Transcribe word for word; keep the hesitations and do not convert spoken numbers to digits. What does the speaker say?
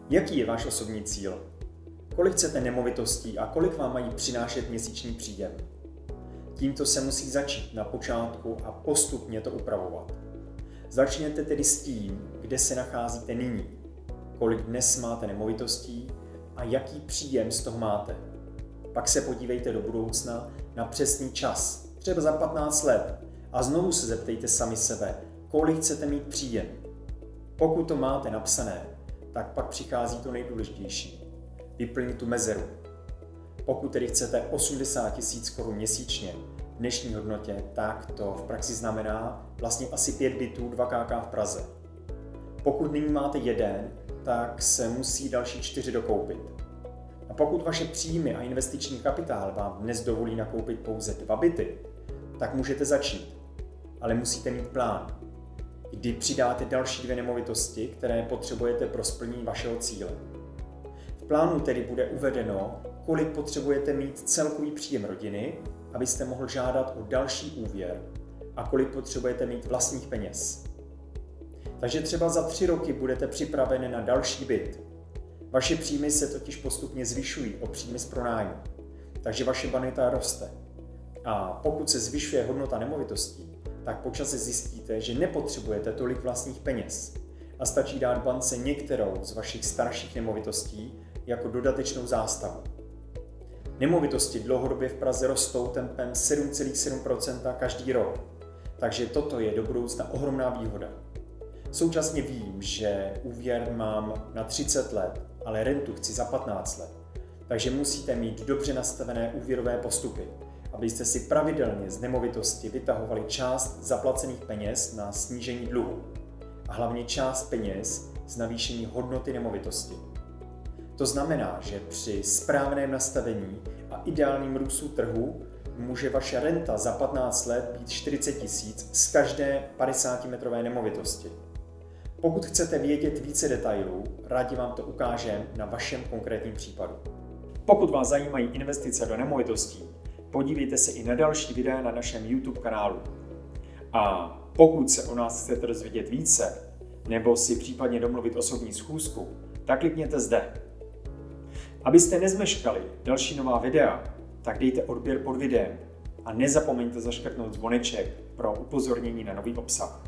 Jaký je váš osobní cíl? Kolik chcete nemovitostí a kolik vám mají přinášet měsíční příjem? Tímto se musí začít na počátku a postupně to upravovat. Začněte tedy s tím, kde se nacházíte nyní, kolik dnes máte nemovitostí a jaký příjem z toho máte. Pak se podívejte do budoucna na přesný čas, třeba za patnáct let, a znovu se zeptejte sami sebe, kolik chcete mít příjem. Pokud to máte napsané, tak pak přichází to nejdůležitější. Vyplnit tu mezeru. Pokud tedy chcete osmdesát tisíc korun měsíčně v dnešní hodnotě, tak to v praxi znamená vlastně asi pět bytů, dva ká ká v Praze. Pokud nyní máte jeden, tak se musí další čtyři dokoupit. A pokud vaše příjmy a investiční kapitál vám dnes dovolí nakoupit pouze dva byty, tak můžete začít. Ale musíte mít plán, kdy přidáte další dvě nemovitosti, které potřebujete pro splnění vašeho cíle. V plánu tedy bude uvedeno, kolik potřebujete mít celkový příjem rodiny, abyste mohl žádat o další úvěr, a kolik potřebujete mít vlastních peněz. Takže třeba za tři roky budete připraveni na další byt. Vaše příjmy se totiž postupně zvyšují o příjmy z pronájmu, takže vaše bonita roste. A pokud se zvyšuje hodnota nemovitostí, tak po čase zjistíte, že nepotřebujete tolik vlastních peněz a stačí dát bance některou z vašich starších nemovitostí jako dodatečnou zástavu. Nemovitosti dlouhodobě v Praze rostou tempem sedm celá sedm procenta každý rok, takže toto je do budoucna ohromná výhoda. Současně vím, že úvěr mám na třicet let, ale rentu chci za patnáct let, takže musíte mít dobře nastavené úvěrové postupy, abyste si pravidelně z nemovitosti vytahovali část zaplacených peněz na snížení dluhu a hlavně část peněz z navýšení hodnoty nemovitosti. To znamená, že při správném nastavení a ideálním růstu trhu může vaše renta za patnáct let být čtyřicet tisíc z každé padesátimetrové nemovitosti. Pokud chcete vědět více detailů, rádi vám to ukážeme na vašem konkrétním případu. Pokud vás zajímají investice do nemovitostí, podívejte se i na další videa na našem YouTube kanálu. A pokud se o nás chcete dozvědět více, nebo si případně domluvit osobní schůzku, tak klikněte zde. Abyste nezmeškali další nová videa, tak dejte odběr pod videem a nezapomeňte zaškrtnout zvoneček pro upozornění na nový obsah.